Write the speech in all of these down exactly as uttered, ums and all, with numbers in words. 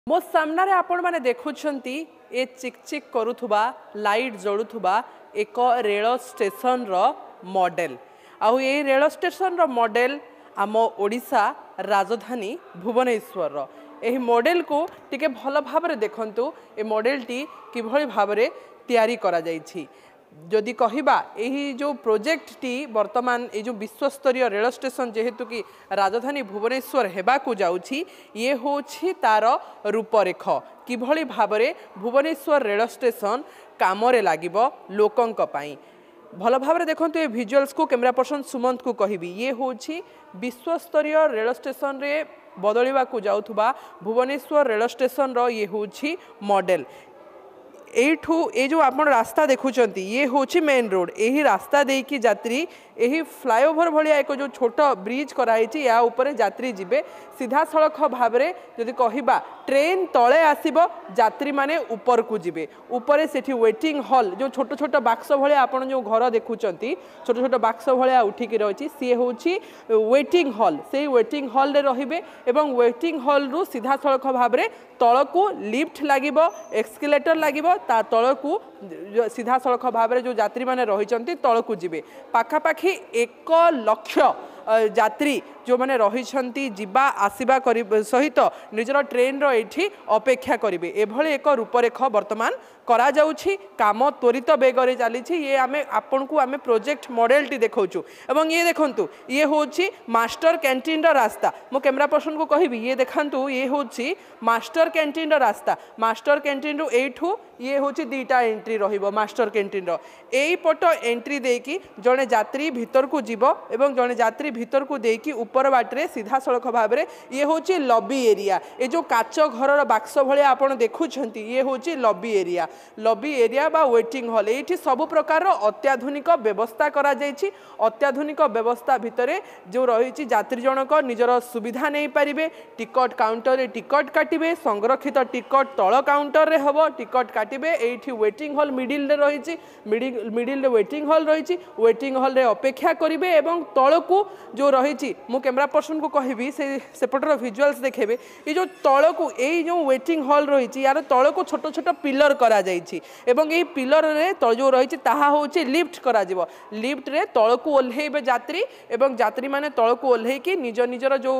मो सामना रे आपण माने देखुछंती ए चिक चिक करूथुबा लाइट जळुथुबा एक रेल स्टेशन रो मॉडल आउ ए रेल स्टेशन रो मॉडल आम ओडिशा राजधानी भुवनेश्वर रो एही मॉडल को टिके भल भाबरे देखंतु ए मॉडल टी किभଳି भाबरे तयारी करा जाईछि जदि कहिबा एही जो प्रोजेक्ट टी वर्तमान ए जो विश्वस्तरीय रेल स्टेशन जेहेतु कि राजधानी भुवनेश्वर हेबा को जाउछि ये होछि तार रूपरेख किभଳି भाबरे भुवनेश्वर रेल स्टेशन कामरे लागिबो लोकंक पई भल भाव देखते ये भिजुअल्स को कैमरा पर्सन सुमंत को कहबी ये होछि विश्वस्तरीय रेल स्टेशन रे बदलिबा को जाउथुबा भुवनेश्वर रेल स्टेशन रो ये होछि मॉडल एठू ए जो आपण रास्ता देखुचंती ये होछि मेन रोड एही रास्ता देकी यात्री एही फ्लाईओवर भलिया एक जो छोट ब्रिज कराइछि या ऊपर यात्री जिबे सीधा सड़क भाबरे जदि कहिबा ट्रेन तळे आसीबो यात्री माने ऊपर को जिबे ऊपर सेठी वेटिंग हॉल जो छोट छोट बाक्स भलिया आपण जो घर देखुचंती छोट छोट बाक्स भलिया उठी कि रहछि सी होछि वेटिंग हॉल से वेटिंग हॉल रे रहिबे एवं वेटिंग हॉल रु सीधा सड़क भाबरे तळकू लिफ्ट लागिबो एक्सकेलेटर लागिबो ता तळकू सीधा सड़क भाव जो यात्री माने रहिचंती तळकू जिबे पाखापाखि एक लक्ष यात्री जो माने रहिछंती जिबा आसीबा करि सहित निजर ट्रेन रो एठी अपेक्षा करिवे एभली एक रूपरेख वर्तमान करा जाउछि काम त्वरित बेगरे चलीछि ये आमे आपन को आमे प्रोजेक्ट मॉडल टी देखौछु एवं ये देखंतु ये होछि मास्टर कैंटीन रो रास्ता मो कैमरा पर्सन को कहबी ये देखंतु ये होछि मास्टर कैंटीन रो रास्ता मास्टर कैंटीन रो एठू ये होछि दीटा एंट्री रहिबो मास्टर कैंटीन रो एई पट एंट्री देकी जने यात्री भीतर को जीवो एवं जने यात्री भीतर को देकी ऊपर बाटरे सीधा सड़क भाबरे ये होछि लॉबी एरिया ए जो काच घर रो बाक्स भले आपण देखुछंती ये होछि लॉबी एरिया लॉबी एरिया बा वेटिंग हॉल एठी सब प्रकार अत्याधुनिक व्यवस्था करा जायछि अत्याधुनिक व्यवस्था भितरे जो रहिछि यात्री जनक निजर सुविधा नै पारिबे टिकट काउंटर रे टिकट काटिबे संरक्षित टिकट तळ काउंटर रे हबो टिकट काटिबे एठी वेटिंग हॉल मिडिल रे रहिछि मिडिल मिडिल रे वेटिंग हॉल रहिछि वेटिंग हॉल रे अपेक्षा करिवे एवं तळकू जो रहिछि मु कैमरा पर्सन को कहबी से सेपटर विजुअल्स देखेबे ये जो तळकू एई जो वेटिंग हॉल रहिछि यार तळकू छोट छोट पिलर करा जाइछि एवं एई पिलर रे तळ जो रहिछि ताहा होछि लिफ्ट करा जिवो लिफ्ट रे तळकू ओल्हेबे यात्री एवं यात्री माने तळकू ओल्हे कि निज निजर जो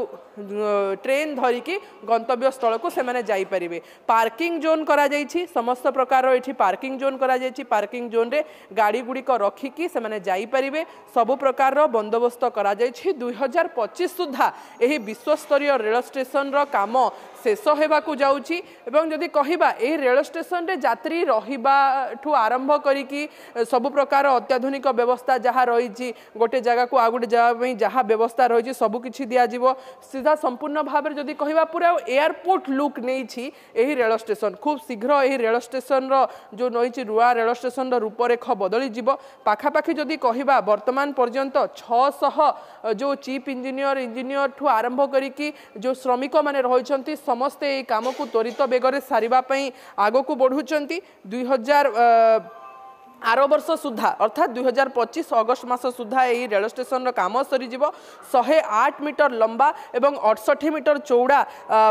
ट्रेन धरि कि गंतव्य स्थल को से माने जाई परिबे पार्किंग जोन करा जाइछि समस्त प्रकार एठी पार्किंग जोन करा जाइछि पार्किंग जोन रे गाड़ी गुडी को रखी कि से माने जाई परिबे सब प्रकार रो बंदोबस्त करा जाइछि दो हज़ार पच्चीस सुधा एही विश्वस्तरीय रेल स्टेशन रो काम शेष होबाकू जाउछि एवं जदि कहिबा ए रेल स्टेशन रे यात्री रहिबा ठू आरंभ करिकी सब प्रकार अत्याधुनिक व्यवस्था जहाँ रही गोटे जगह को आ गोटे जगह जहाँ व्यवस्था रही सब किछि दिया जिवो सीधा संपूर्ण भाव में जदि कहिबा पूरा एयरपोर्ट लुक नहीं एही रेल स्टेशन खूब शीघ्र एही रेल स्टेशन रो जो नही रुआ रेल स्टेशन रो रूपरेख बदली जिवो पाखापाखि जदि कहिबा वर्तमान पर्यंत छह सौ जो चीफ इंजीनियर इंजीनियर ठू आरंभ करिकी जो श्रमिक माने रहिछंती समस्ते ये काम को त्वरित बेगरे सारिबा पई आगो को बढ़ुचंती दुई हजार आर वर्ष सुधा अर्थात दुई हजार पच्चीस अगस्ट मास सुधा यही रेल स्टेशन रो काम सरी जिवो एक सौ आठ मीटर लंबा एवं अड़सठ मीटर चौड़ा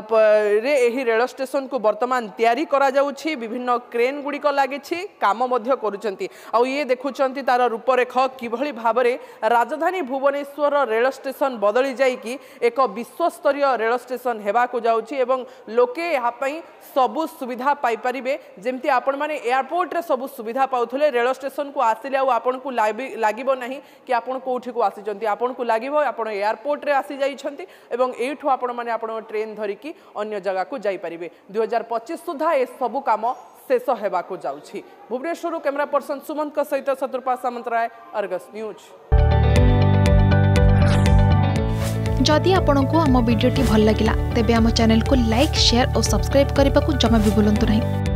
रे यही रेल स्टेशन को वर्तमान तैयारी करा जाउछि विभिन्न क्रेन गुडी को लागिछि काम मध्य करूचंती आ ये देखुचंती तार रूपरेख किभଳି भाबरे राजधानी भुवनेश्वर रेल स्टेशन बदली जाइकी एक विश्वस्तरीय रेल स्टेशन हेबा को जाउछि एवं लोके यहाँ पई सबु सुविधा पाई परिबे जेमती आपण माने एयरपोर्ट रे सबु सुविधा पाउथले रेल स्टेशन को आसिले आपन को लागिबो नहीं कि आपन कोठी को आसीचंती आपन को लागिबो आपन एयरपोर्ट रे आसी जाइछंती एवं एठो आपन माने आपन ट्रेन धरि की अन्य जगह को जाई परिबे दो हज़ार पच्चीस सुधा ए सब काम शेष हेबा को जाउछि भुवनेश्वर कैमरा पर्सन सुमंत का सहित शत्रुपा सामंतराय अर्गस न्यूज जदि आपंक आम भिडी भल लगा तेब आम चैनल को लाइक शेयर और सब्सक्राइब करने को जमा भी भूलु नहीं।